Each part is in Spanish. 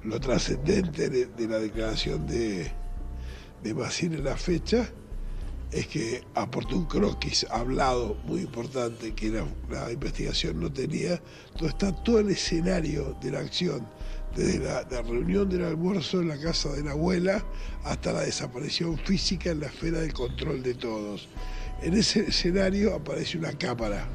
Lo trascendente de la declaración de Massini en la fecha es que aportó un croquis hablado muy importante que la investigación no tenía, donde está todo el escenario de la acción, desde la reunión del almuerzo en la casa de la abuela hasta la desaparición física en la esfera del control de todos. En ese escenario aparece una cámara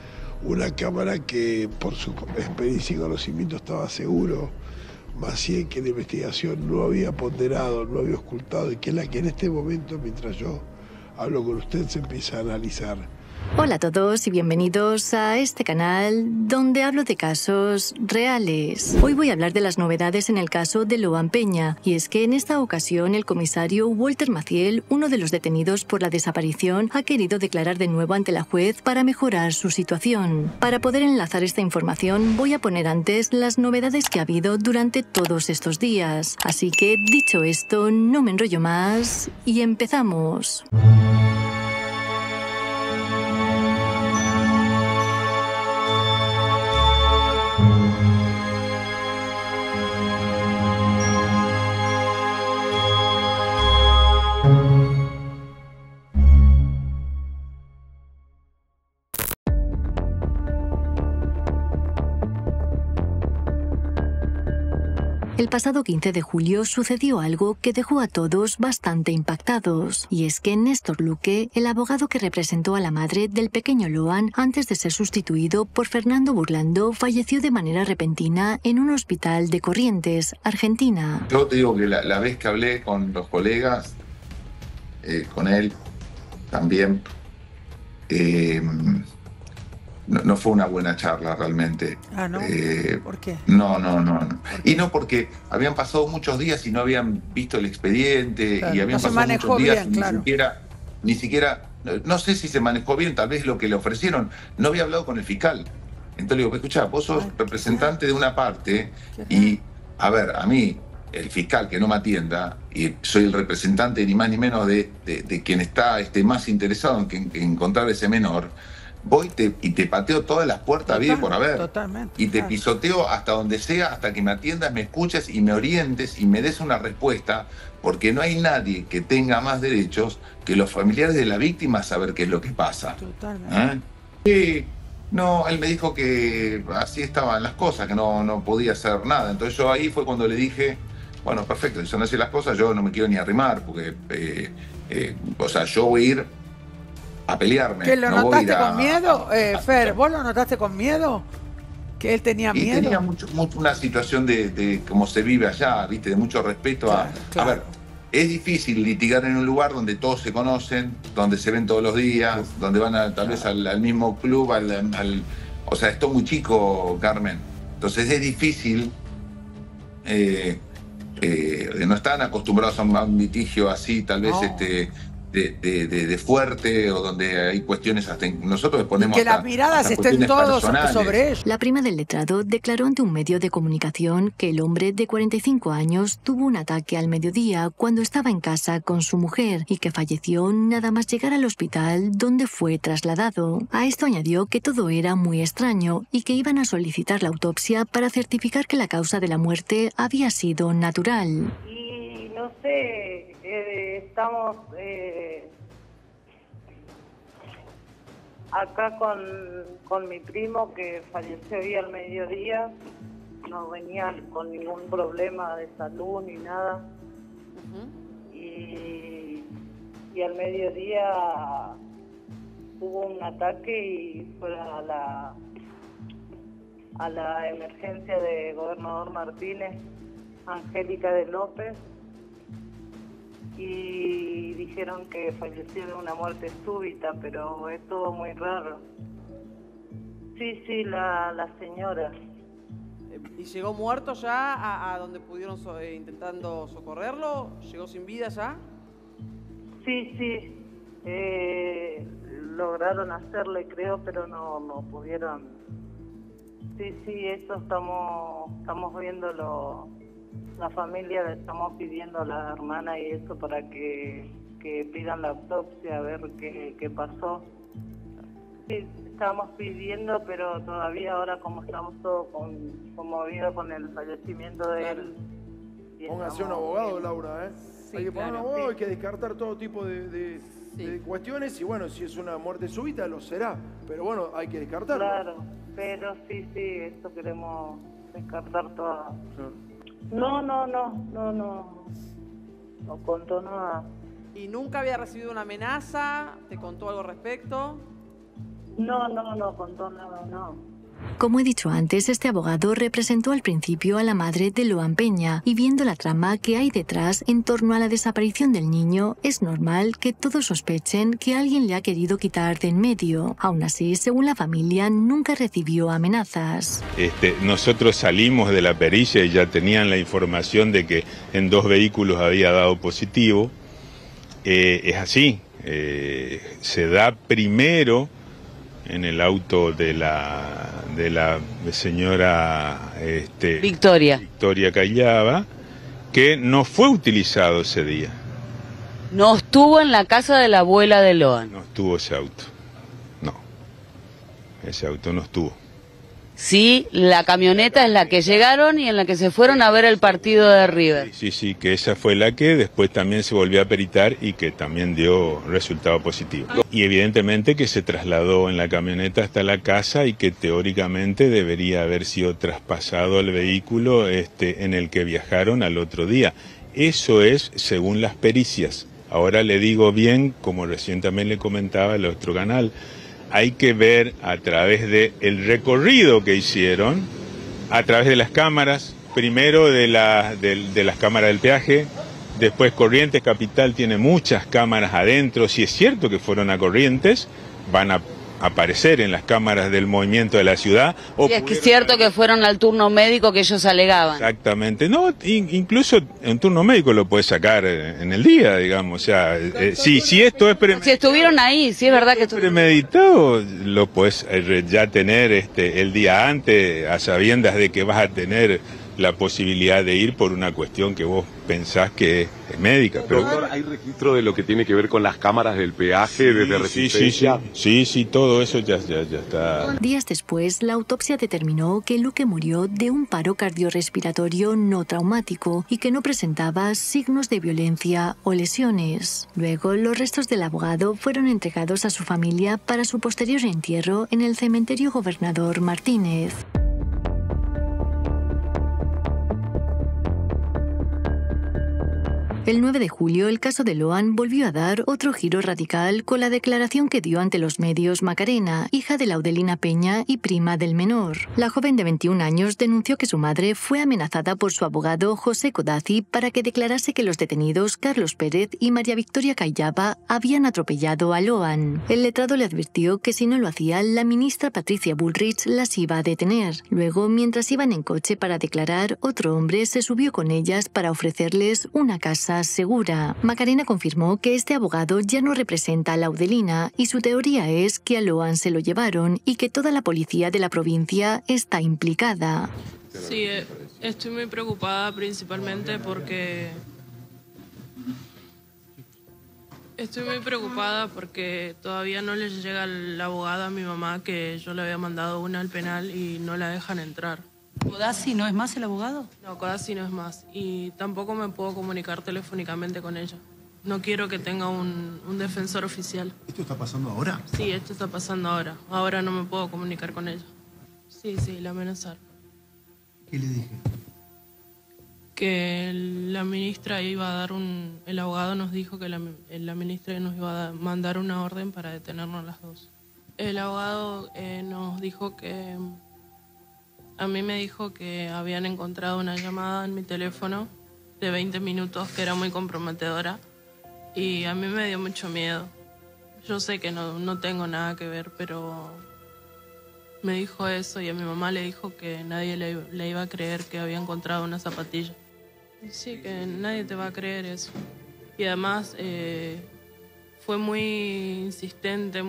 que por su experiencia y conocimiento estaba seguro, Maciel, que la investigación no había ponderado, no había ocultado, y que es la que en este momento, mientras yo hablo con usted, se empieza a analizar. Hola a todos y bienvenidos a este canal donde hablo de casos reales. Hoy voy a hablar de las novedades en el caso de Loan Peña, y es que en esta ocasión el comisario Walter Maciel, uno de los detenidos por la desaparición, ha querido declarar de nuevo ante la juez para mejorar su situación. Para poder enlazar esta información voy a poner antes las novedades que ha habido durante todos estos días. Así que, dicho esto, no me enrollo más y empezamos. El pasado 15 de julio sucedió algo que dejó a todos bastante impactados, y es que Néstor Luque, el abogado que representó a la madre del pequeño Loan antes de ser sustituido por Fernando Burlando, falleció de manera repentina en un hospital de Corrientes, Argentina. Yo te digo que la vez que hablé con los colegas, con él también, no fue una buena charla realmente. Ah, ¿no? ¿Por qué? No. Y no porque habían pasado muchos días y no habían visto el expediente, Claro, y habían no se pasado manejó muchos días bien, y claro. ni siquiera, no sé si se manejó bien, tal vez lo que le ofrecieron. No había hablado con el fiscal. Entonces le digo, escuchá, vos sos representante de una parte y, a ver, a mí, el fiscal que no me atienda, y soy el representante ni más ni menos de quien está más interesado en encontrar ese menor, voy y te pateo todas las puertas bien por haber. Totalmente. Y te pisoteo hasta donde sea, hasta que me atiendas, me escuches y me orientes y me des una respuesta, porque no hay nadie que tenga más derechos que los familiares de la víctima a saber qué es lo que pasa. Totalmente. Sí, no, él me dijo que así estaban las cosas, que no podía hacer nada. Entonces yo ahí fue cuando le dije, bueno, perfecto, si son así las cosas, yo no me quiero ni arrimar, porque, o sea, yo voy a ir a pelearme. ¿Que lo no notaste voy a con miedo, Fer? ¿Vos lo notaste con miedo? ¿Que él tenía miedo? Y tenía mucho una situación de cómo se vive allá, ¿viste? De mucho respeto Claro. A ver, es difícil litigar en un lugar donde todos se conocen, donde se ven todos los días, donde van tal vez al mismo club, o sea, esto es muy chico, Carmen. Entonces es difícil, no están acostumbrados a un litigio así, tal vez de fuerte, o donde hay cuestiones hasta nosotros ponemos que las miradas estén todos sobre ellos. La prima del letrado declaró ante un medio de comunicación que el hombre de 45 años tuvo un ataque al mediodía cuando estaba en casa con su mujer y que falleció nada más llegar al hospital donde fue trasladado. A esto añadió que todo era muy extraño y que iban a solicitar la autopsia para certificar que la causa de la muerte había sido natural. Y no sé, estamos acá con mi primo que falleció hoy al mediodía. No venía con ningún problema de salud ni nada. Y al mediodía hubo un ataque y fue a la emergencia de Gobernador Martínez, Angélica de López, y dijeron que falleció de una muerte súbita, pero es todo muy raro. Sí, la señora. ¿Y llegó muerto ya a donde pudieron intentando socorrerlo? ¿Llegó sin vida ya? Sí. Lograron hacerle, creo, pero no pudieron. Sí, eso estamos viéndolo. La familia le estamos pidiendo a la hermana y eso para que pidan la autopsia, a ver qué pasó. Sí, estamos pidiendo, pero todavía ahora como estamos todos conmovidos con el fallecimiento de él, Póngase un abogado, Laura, ¿eh? Sí, hay que poner claro. un abogado, hay que descartar todo tipo de cuestiones y bueno, si es una muerte súbita lo será, pero bueno, hay que descartarlo. Claro, pero sí, esto queremos descartar todo. Claro. No contó nada. ¿Y nunca había recibido una amenaza? ¿Te contó algo al respecto? No contó nada, no. Como he dicho antes, este abogado representó al principio a la madre de Loan Peña y viendo la trama que hay detrás en torno a la desaparición del niño, es normal que todos sospechen que alguien le ha querido quitar de en medio. Aún así, según la familia, nunca recibió amenazas. Nosotros salimos de la pericia y ya tenían la información de que en 2 vehículos había dado positivo. Es así, se da primero en el auto de la señora Victoria Callaba, que no fue utilizado ese día. no estuvo en la casa de la abuela de Loan. No estuvo ese auto. No. Ese auto no estuvo. Sí, la camioneta es la que llegaron y en la que se fueron a ver el partido de River. Sí, que esa fue la que después también se volvió a peritar y que también dio resultado positivo. Y evidentemente que se trasladó en la camioneta hasta la casa y que teóricamente debería haber sido traspasado al vehículo en el que viajaron al otro día. Eso es según las pericias. Ahora le digo bien, como recién también le comentaba el otro canal, hay que ver a través del recorrido que hicieron, a través de las cámaras, primero de las cámaras del peaje, después Corrientes Capital tiene muchas cámaras adentro. Si es cierto que fueron a Corrientes, van a aparecer en las cámaras del movimiento de la ciudad. Sí, es que es cierto que fueron al turno médico que ellos alegaban. Exactamente, no, incluso en turno médico lo puedes sacar en el día, digamos, o sea, si esto es Si estuvieron ahí, sí es verdad que premeditado, lo puedes ya tener el día antes, a sabiendas de que vas a tener la posibilidad de ir por una cuestión que vos pensás que es médica. Pero doctor, ¿hay registro de lo que tiene que ver con las cámaras del peaje, desde Resistencia? Sí, todo eso ya está. Días después, la autopsia determinó que Luque murió de un paro cardiorrespiratorio no traumático y que no presentaba signos de violencia o lesiones. Luego, los restos del abogado fueron entregados a su familia para su posterior entierro en el cementerio Gobernador Martínez. El 9 de julio, el caso de Loan volvió a dar otro giro radical con la declaración que dio ante los medios Macarena, hija de Laudelina Peña y prima del menor. La joven de 21 años denunció que su madre fue amenazada por su abogado José Codazzi para que declarase que los detenidos Carlos Pérez y María Victoria Callaba habían atropellado a Loan. El letrado le advirtió que si no lo hacía, la ministra Patricia Bullrich las iba a detener. Luego, mientras iban en coche para declarar, otro hombre se subió con ellas para ofrecerles una casa segura. Macarena confirmó que este abogado ya no representa a Laudelina y su teoría es que a Loan se lo llevaron y que toda la policía de la provincia está implicada. Sí, estoy muy preocupada principalmente porque... todavía no le llega la abogada a mi mamá, que yo le había mandado una al penal y no la dejan entrar. ¿Codazzi no es más el abogado? No, Codazzi no es más. Y tampoco me puedo comunicar telefónicamente con ella. No quiero que tenga un defensor oficial. ¿Esto está pasando ahora? Sí, esto está pasando ahora. Ahora no me puedo comunicar con ella. Sí, la amenazaron. ¿Qué le dije? Que la ministra iba a dar el abogado nos dijo que la ministra nos iba a mandar una orden para detenernos las dos. El abogado nos dijo que... A mí me dijo que habían encontrado una llamada en mi teléfono de 20 minutos que era muy comprometedora y a mí me dio mucho miedo. Yo sé que no tengo nada que ver, pero me dijo eso y a mi mamá le dijo que nadie le iba a creer que había encontrado una zapatilla. Sí, que nadie te va a creer eso. Y además fue muy insistente,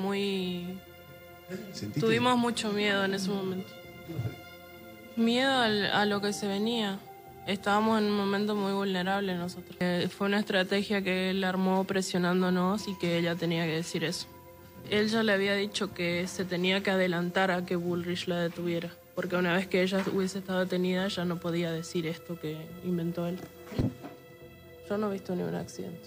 Tuvimos mucho miedo en ese momento. Miedo a lo que se venía. Estábamos en un momento muy vulnerable nosotros. Fue una estrategia que él armó presionándonos y que ella tenía que decir eso. Él ya le había dicho que se tenía que adelantar a que Bullrich la detuviera, porque una vez que ella hubiese estado detenida ya no podía decir esto que inventó él. Yo no he visto ni un accidente.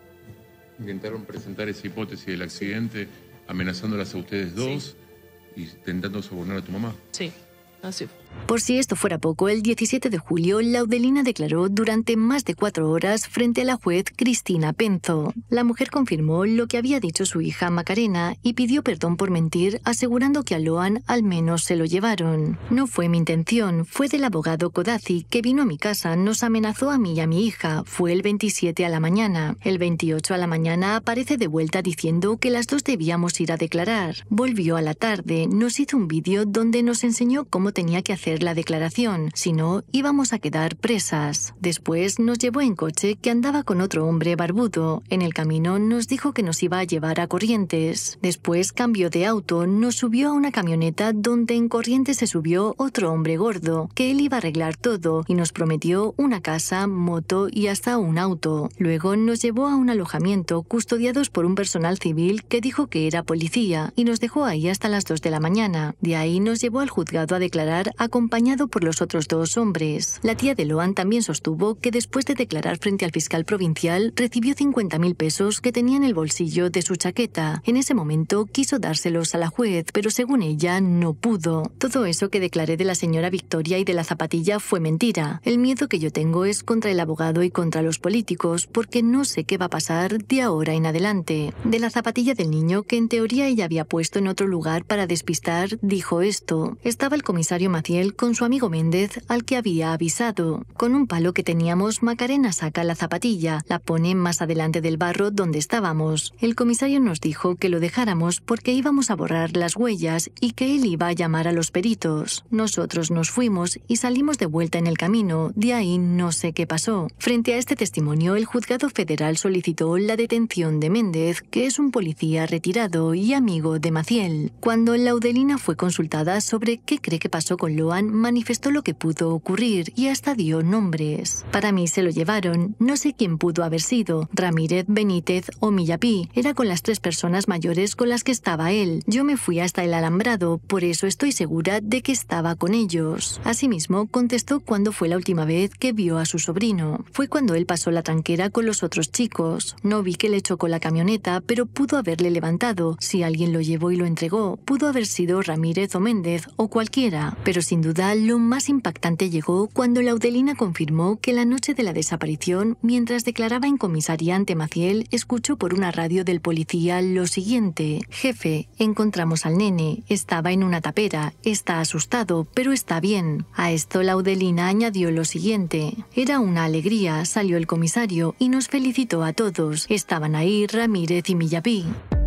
Intentaron presentar esa hipótesis del accidente amenazándolas a ustedes dos y intentando sobornar a tu mamá. Sí, así fue. Por si esto fuera poco, el 17 de julio, Laudelina declaró durante más de 4 horas frente a la juez Cristina Penzo. La mujer confirmó lo que había dicho su hija Macarena y pidió perdón por mentir, asegurando que a Loan al menos se lo llevaron. No fue mi intención, fue del abogado Codazzi, que vino a mi casa, nos amenazó a mí y a mi hija. Fue el 27 a la mañana. El 28 a la mañana aparece de vuelta diciendo que las dos debíamos ir a declarar. Volvió a la tarde, nos hizo un vídeo donde nos enseñó cómo tenía que hacer la declaración, si no, íbamos a quedar presas. Después nos llevó en coche que andaba con otro hombre barbudo. En el camino nos dijo que nos iba a llevar a Corrientes. Después cambió de auto, nos subió a una camioneta donde en Corrientes se subió otro hombre gordo, que él iba a arreglar todo y nos prometió una casa, moto y hasta un auto. Luego nos llevó a un alojamiento custodiados por un personal civil que dijo que era policía y nos dejó ahí hasta las 2 de la mañana. De ahí nos llevó al juzgado a declarar acompañado por los otros 2 hombres. La tía de Loan también sostuvo que después de declarar frente al fiscal provincial recibió 50.000 pesos que tenía en el bolsillo de su chaqueta. En ese momento quiso dárselos a la juez, pero según ella no pudo. Todo eso que declaré de la señora Victoria y de la zapatilla fue mentira. El miedo que yo tengo es contra el abogado y contra los políticos, porque no sé qué va a pasar de ahora en adelante. De la zapatilla del niño, que en teoría ella había puesto en otro lugar para despistar, dijo esto. Estaba el comisario Maciel con su amigo Méndez, al que había avisado. Con un palo que teníamos, Macarena saca la zapatilla, la pone más adelante del barro donde estábamos. El comisario nos dijo que lo dejáramos porque íbamos a borrar las huellas y que él iba a llamar a los peritos. Nosotros nos fuimos y salimos de vuelta en el camino, de ahí no sé qué pasó. Frente a este testimonio, el juzgado federal solicitó la detención de Méndez, que es un policía retirado y amigo de Maciel. Cuando Laudelina fue consultada sobre qué cree que pasó con Loan, manifestó lo que pudo ocurrir y hasta dio nombres. Para mí se lo llevaron, no sé quién pudo haber sido, Ramírez, Benítez o Millapí. Era con las 3 personas mayores con las que estaba él. Yo me fui hasta el alambrado, por eso estoy segura de que estaba con ellos. Asimismo, contestó cuándo fue la última vez que vio a su sobrino. Fue cuando él pasó la tranquera con los otros chicos. No vi que le chocó la camioneta, pero pudo haberle levantado. Si alguien lo llevó y lo entregó, pudo haber sido Ramírez o Méndez o cualquiera. Pero sin duda, lo más impactante llegó cuando Laudelina confirmó que la noche de la desaparición, mientras declaraba en comisaría ante Maciel, escuchó por una radio del policía lo siguiente: jefe, encontramos al nene, estaba en una tapera, está asustado, pero está bien. A esto Laudelina añadió lo siguiente: era una alegría, salió el comisario y nos felicitó a todos. Estaban ahí Ramírez y Millapí.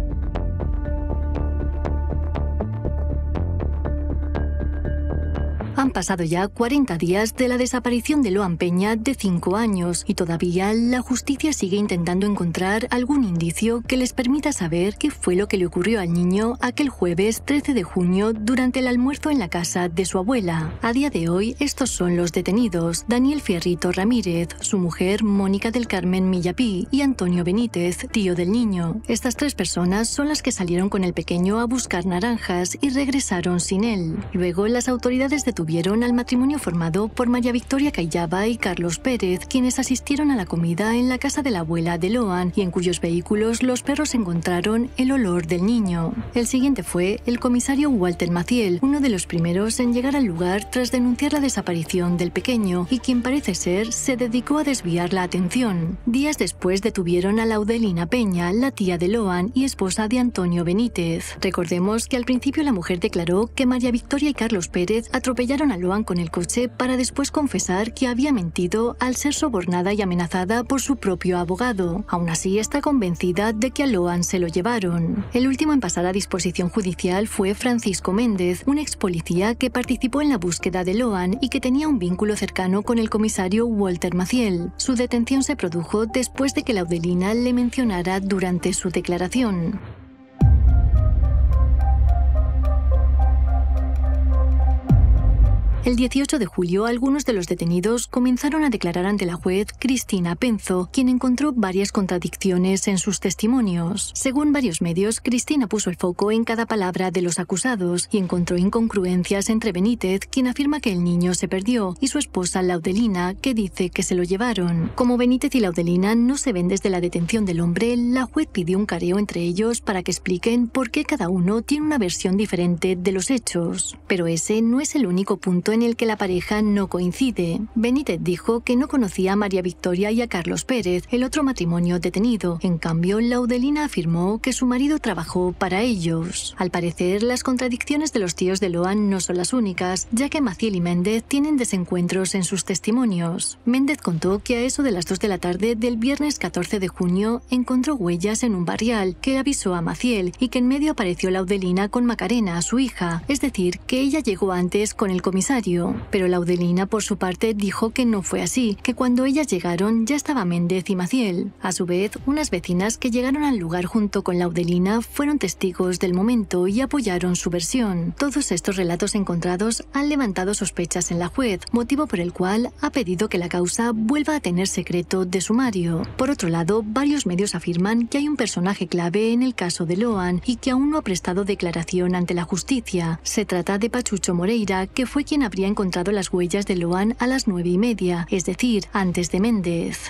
Han pasado ya 40 días de la desaparición de Loan Peña, de 5 años, y todavía la justicia sigue intentando encontrar algún indicio que les permita saber qué fue lo que le ocurrió al niño aquel jueves 13 de junio durante el almuerzo en la casa de su abuela. A día de hoy, estos son los detenidos: Daniel Fierrito Ramírez, su mujer Mónica del Carmen Millapí y Antonio Benítez, tío del niño. Estas 3 personas son las que salieron con el pequeño a buscar naranjas y regresaron sin él. Luego, las autoridades detuvieron al matrimonio formado por María Victoria Cayaba y Carlos Pérez, quienes asistieron a la comida en la casa de la abuela de Loan y en cuyos vehículos los perros encontraron el olor del niño. El siguiente fue el comisario Walter Maciel, uno de los primeros en llegar al lugar tras denunciar la desaparición del pequeño y quien parece ser se dedicó a desviar la atención. Días después detuvieron a Laudelina Peña, la tía de Loan y esposa de Antonio Benítez. Recordemos que al principio la mujer declaró que María Victoria y Carlos Pérez atropellaron a Loan con el coche para después confesar que había mentido al ser sobornada y amenazada por su propio abogado. Aún así, está convencida de que a Loan se lo llevaron. El último en pasar a disposición judicial fue Francisco Méndez, un ex policía que participó en la búsqueda de Loan y que tenía un vínculo cercano con el comisario Walter Maciel. Su detención se produjo después de que Laudelina le mencionara durante su declaración. El 18 de julio, algunos de los detenidos comenzaron a declarar ante la juez Cristina Penzo, quien encontró varias contradicciones en sus testimonios. Según varios medios, Cristina puso el foco en cada palabra de los acusados y encontró incongruencias entre Benítez, quien afirma que el niño se perdió, y su esposa Laudelina, que dice que se lo llevaron. Como Benítez y Laudelina no se ven desde la detención del hombre, la juez pidió un careo entre ellos para que expliquen por qué cada uno tiene una versión diferente de los hechos. Pero ese no es el único punto en el que la pareja no coincide. Benítez dijo que no conocía a María Victoria y a Carlos Pérez, el otro matrimonio detenido. En cambio, Laudelina afirmó que su marido trabajó para ellos. Al parecer, las contradicciones de los tíos de Loan no son las únicas, ya que Maciel y Méndez tienen desencuentros en sus testimonios. Méndez contó que a eso de las 2 de la tarde del viernes 14 de junio encontró huellas en un barrial que avisó a Maciel y que en medio apareció Laudelina con Macarena, su hija, es decir, que ella llegó antes con el comisario. Pero Laudelina, por su parte, dijo que no fue así, que cuando ellas llegaron ya estaba Méndez y Maciel. A su vez, unas vecinas que llegaron al lugar junto con Laudelina fueron testigos del momento y apoyaron su versión. Todos estos relatos encontrados han levantado sospechas en la juez, motivo por el cual ha pedido que la causa vuelva a tener secreto de sumario. Por otro lado, varios medios afirman que hay un personaje clave en el caso de Loan y que aún no ha prestado declaración ante la justicia. Se trata de Pachucho Moreira, que fue quien habría encontrado las huellas de Loan a las 9:30, es decir, antes de Méndez.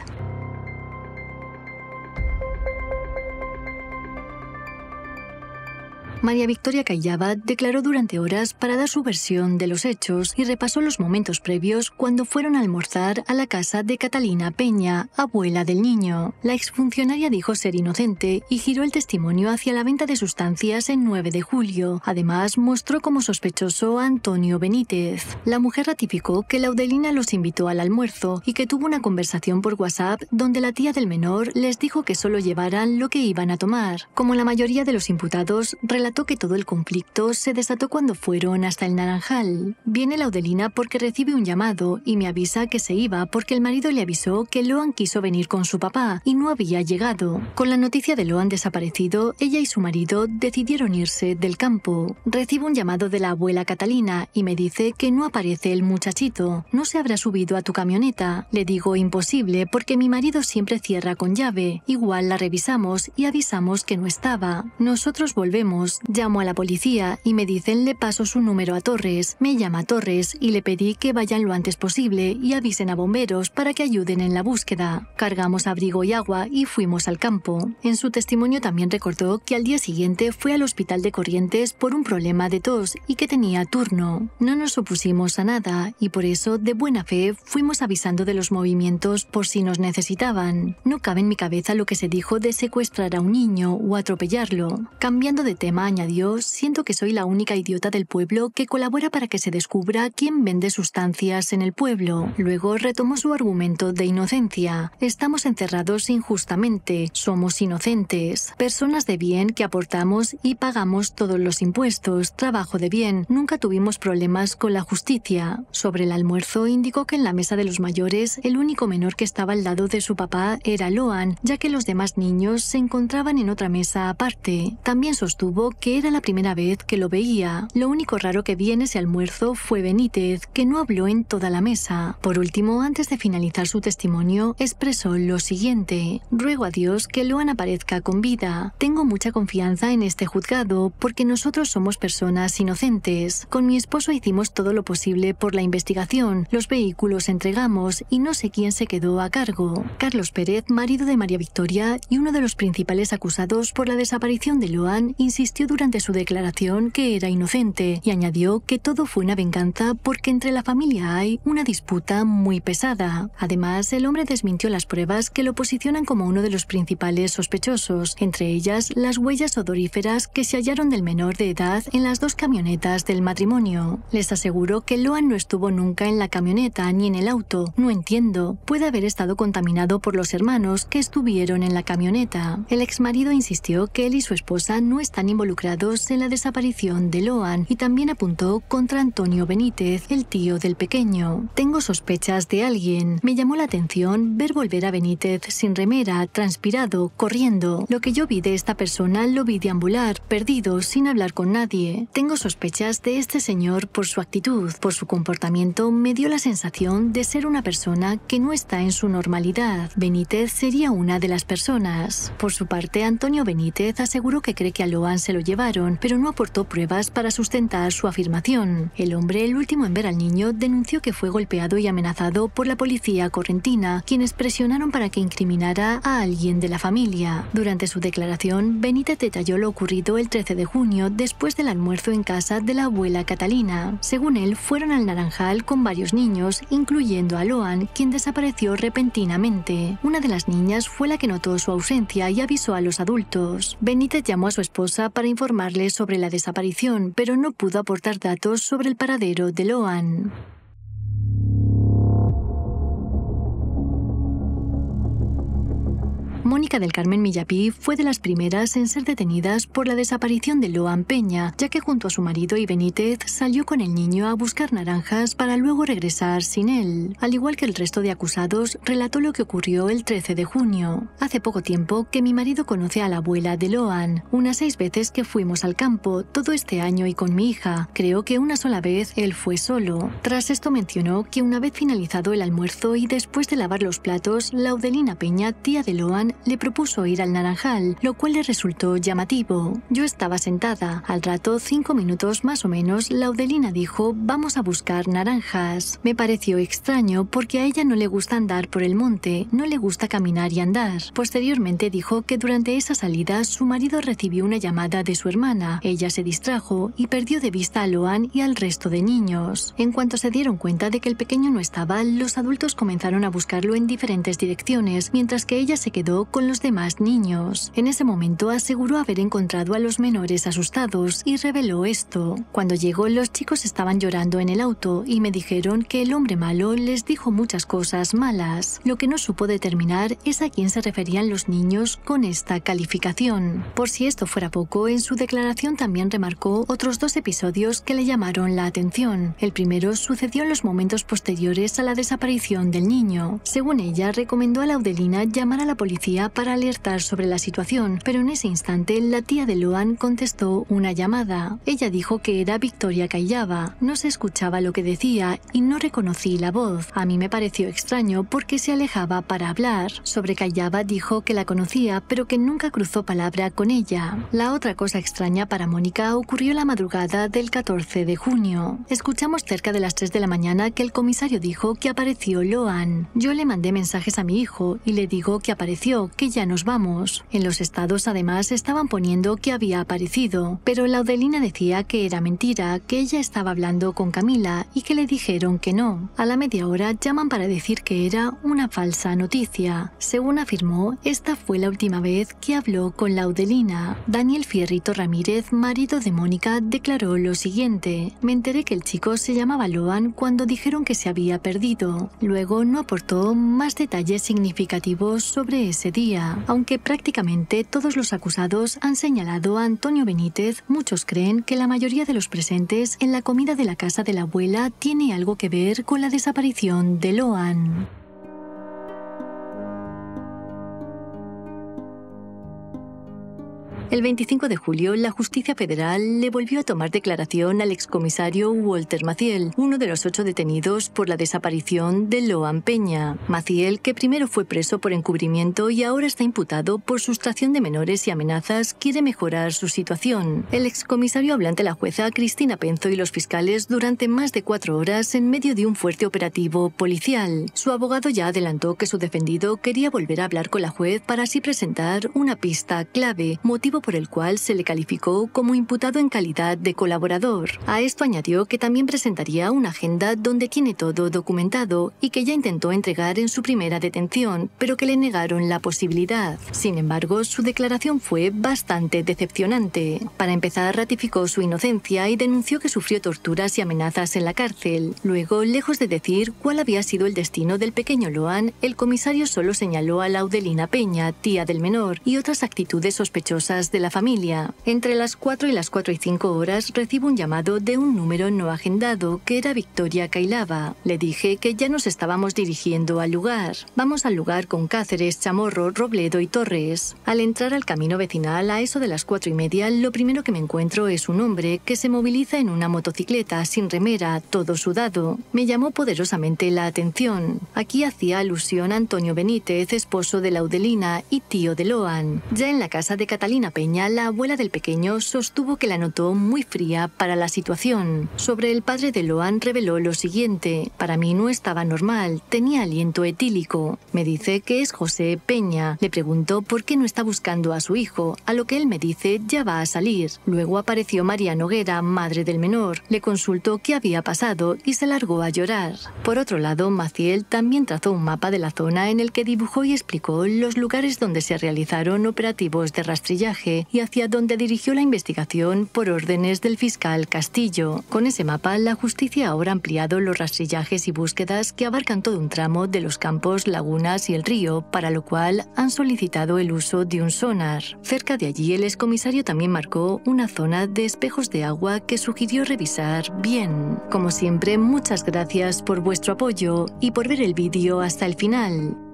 María Victoria Callaba declaró durante horas para dar su versión de los hechos y repasó los momentos previos cuando fueron a almorzar a la casa de Catalina Peña, abuela del niño. La exfuncionaria dijo ser inocente y giró el testimonio hacia la venta de sustancias en 9 de julio. Además, mostró como sospechoso a Antonio Benítez. La mujer ratificó que Laudelina los invitó al almuerzo y que tuvo una conversación por WhatsApp donde la tía del menor les dijo que solo llevaran lo que iban a tomar. Como la mayoría de los imputados, relató que todo el conflicto se desató cuando fueron hasta el Naranjal. Viene Laudelina porque recibe un llamado y me avisa que se iba porque el marido le avisó que Loan quiso venir con su papá y no había llegado. Con la noticia de Loan desaparecido, ella y su marido decidieron irse del campo. Recibo un llamado de la abuela Catalina y me dice que no aparece el muchachito. No se habrá subido a tu camioneta. Le digo imposible porque mi marido siempre cierra con llave. Igual la revisamos y avisamos que no estaba. Nosotros volvemos. Llamo a la policía y me dicen le paso su número a Torres. Me llama Torres y le pedí que vayan lo antes posible y avisen a bomberos para que ayuden en la búsqueda. Cargamos abrigo y agua y fuimos al campo. En su testimonio también recordó que al día siguiente fue al hospital de Corrientes por un problema de tos y que tenía turno. No nos opusimos a nada y por eso, de buena fe, fuimos avisando de los movimientos por si nos necesitaban. No cabe en mi cabeza lo que se dijo de secuestrar a un niño o atropellarlo. Cambiando de tema, añadió, siento que soy la única idiota del pueblo que colabora para que se descubra quién vende sustancias en el pueblo. Luego retomó su argumento de inocencia. Estamos encerrados injustamente, somos inocentes, personas de bien que aportamos y pagamos todos los impuestos, trabajo de bien, nunca tuvimos problemas con la justicia. Sobre el almuerzo indicó que en la mesa de los mayores el único menor que estaba al lado de su papá era Loan, ya que los demás niños se encontraban en otra mesa aparte. También sostuvo que era la primera vez que lo veía. Lo único raro que vi en ese almuerzo fue Benítez, que no habló en toda la mesa. Por último, antes de finalizar su testimonio, expresó lo siguiente: ruego a Dios que Loan aparezca con vida. Tengo mucha confianza en este juzgado porque nosotros somos personas inocentes. Con mi esposo hicimos todo lo posible por la investigación, los vehículos entregamos y no sé quién se quedó a cargo. Carlos Pérez, marido de María Victoria y uno de los principales acusados por la desaparición de Loan, insistió durante su declaración que era inocente y añadió que todo fue una venganza porque entre la familia hay una disputa muy pesada. Además, el hombre desmintió las pruebas que lo posicionan como uno de los principales sospechosos, entre ellas las huellas odoríferas que se hallaron del menor de edad en las 2 camionetas del matrimonio. Les aseguró que Loan no estuvo nunca en la camioneta ni en el auto. No entiendo, puede haber estado contaminado por los hermanos que estuvieron en la camioneta. El exmarido insistió que él y su esposa no están involucrados involucrados en la desaparición de Loan y también apuntó contra Antonio Benítez, el tío del pequeño. Tengo sospechas de alguien. Me llamó la atención ver volver a Benítez sin remera, transpirado, corriendo. Lo que yo vi de esta persona lo vi deambular, perdido, sin hablar con nadie. Tengo sospechas de este señor por su actitud, por su comportamiento. Me dio la sensación de ser una persona que no está en su normalidad. Benítez sería una de las personas. Por su parte, Antonio Benítez aseguró que cree que a Loan se lo llevaron, pero no aportó pruebas para sustentar su afirmación. El hombre, el último en ver al niño, denunció que fue golpeado y amenazado por la policía correntina, quienes presionaron para que incriminara a alguien de la familia. Durante su declaración, Benítez detalló lo ocurrido el 13 de junio, después del almuerzo en casa de la abuela Catalina. Según él, fueron al Naranjal con varios niños, incluyendo a Loan, quien desapareció repentinamente. Una de las niñas fue la que notó su ausencia y avisó a los adultos. Benítez llamó a su esposa para informarle sobre la desaparición, pero no pudo aportar datos sobre el paradero de Loan. Mónica del Carmen Millapí fue de las primeras en ser detenidas por la desaparición de Loan Peña, ya que junto a su marido y Benítez salió con el niño a buscar naranjas para luego regresar sin él. Al igual que el resto de acusados, relató lo que ocurrió el 13 de junio. Hace poco tiempo que mi marido conoce a la abuela de Loan. Unas 6 veces que fuimos al campo, todo este año y con mi hija. Creo que una sola vez él fue solo. Tras esto mencionó que una vez finalizado el almuerzo y después de lavar los platos, Laudelina Peña, tía de Loan, le propuso ir al Naranjal, lo cual le resultó llamativo. Yo estaba sentada. Al rato, 5 minutos más o menos, Laudelina dijo: vamos a buscar naranjas. Me pareció extraño porque a ella no le gusta andar por el monte, no le gusta caminar y andar. Posteriormente dijo que durante esa salida su marido recibió una llamada de su hermana. Ella se distrajo y perdió de vista a Loan y al resto de niños. En cuanto se dieron cuenta de que el pequeño no estaba, los adultos comenzaron a buscarlo en diferentes direcciones, mientras que ella se quedó con los demás niños. En ese momento aseguró haber encontrado a los menores asustados y reveló esto. Cuando llegó, los chicos estaban llorando en el auto y me dijeron que el hombre malo les dijo muchas cosas malas. Lo que no supo determinar es a quién se referían los niños con esta calificación. Por si esto fuera poco, en su declaración también remarcó otros 2 episodios que le llamaron la atención. El primero sucedió en los momentos posteriores a la desaparición del niño. Según ella, recomendó a Laudelina llamar a la policía para alertar sobre la situación, pero en ese instante la tía de Loan contestó una llamada. Ella dijo que era Victoria Callaba. No se escuchaba lo que decía y no reconocí la voz. A mí me pareció extraño porque se alejaba para hablar. Sobre Callaba dijo que la conocía, pero que nunca cruzó palabra con ella. La otra cosa extraña para Mónica ocurrió la madrugada del 14 de junio. Escuchamos cerca de las 3 de la mañana que el comisario dijo que apareció Loan. Yo le mandé mensajes a mi hijo y le digo que apareció, que ya nos vamos. En los estados además estaban poniendo que había aparecido, pero Laudelina decía que era mentira, que ella estaba hablando con Camila y que le dijeron que no. A la media hora llaman para decir que era una falsa noticia. Según afirmó, esta fue la última vez que habló con Laudelina. Daniel Fierrito Ramírez, marido de Mónica, declaró lo siguiente: me enteré que el chico se llamaba Loan cuando dijeron que se había perdido. Luego no aportó más detalles significativos sobre ese día. Aunque prácticamente todos los acusados han señalado a Antonio Benítez, muchos creen que la mayoría de los presentes en la comida de la casa de la abuela tiene algo que ver con la desaparición de Loan. El 25 de julio, la Justicia Federal le volvió a tomar declaración al excomisario Walter Maciel, uno de los 8 detenidos por la desaparición de Loan Peña. Maciel, que primero fue preso por encubrimiento y ahora está imputado por sustracción de menores y amenazas, quiere mejorar su situación. El excomisario habló ante la jueza Cristina Penzo y los fiscales durante más de 4 horas en medio de un fuerte operativo policial. Su abogado ya adelantó que su defendido quería volver a hablar con la juez para así presentar una pista clave, motivo por el cual se le calificó como imputado en calidad de colaborador. A esto añadió que también presentaría una agenda donde tiene todo documentado y que ya intentó entregar en su primera detención, pero que le negaron la posibilidad. Sin embargo, su declaración fue bastante decepcionante. Para empezar, ratificó su inocencia y denunció que sufrió torturas y amenazas en la cárcel. Luego, lejos de decir cuál había sido el destino del pequeño Loan, el comisario solo señaló a Laudelina Peña, tía del menor, y otras actitudes sospechosas llamadas de la familia. Entre las 4 y las 4:05 recibo un llamado de un número no agendado que era Victoria Cailava. Le dije que ya nos estábamos dirigiendo al lugar. Vamos al lugar con Cáceres, Chamorro, Robledo y Torres. Al entrar al camino vecinal a eso de las 4:30, lo primero que me encuentro es un hombre que se moviliza en una motocicleta sin remera, todo sudado. Me llamó poderosamente la atención. Aquí hacía alusión a Antonio Benítez, esposo de Laudelina y tío de Loan. Ya en la casa de Catalina Peña, la abuela del pequeño sostuvo que la notó muy fría para la situación. Sobre el padre de Loan reveló lo siguiente: para mí no estaba normal, tenía aliento etílico. Me dice que es José Peña. Le pregunto por qué no está buscando a su hijo, a lo que él me dice ya va a salir. Luego apareció María Noguera, madre del menor. Le consultó qué había pasado y se largó a llorar. Por otro lado, Maciel también trazó un mapa de la zona en el que dibujó y explicó los lugares donde se realizaron operativos de rastrillaje y hacia donde dirigió la investigación por órdenes del fiscal Castillo. Con ese mapa, la justicia ahora ha ampliado los rastrillajes y búsquedas que abarcan todo un tramo de los campos, lagunas y el río, para lo cual han solicitado el uso de un sonar. Cerca de allí, el excomisario también marcó una zona de espejos de agua que sugirió revisar bien. Como siempre, muchas gracias por vuestro apoyo y por ver el vídeo hasta el final.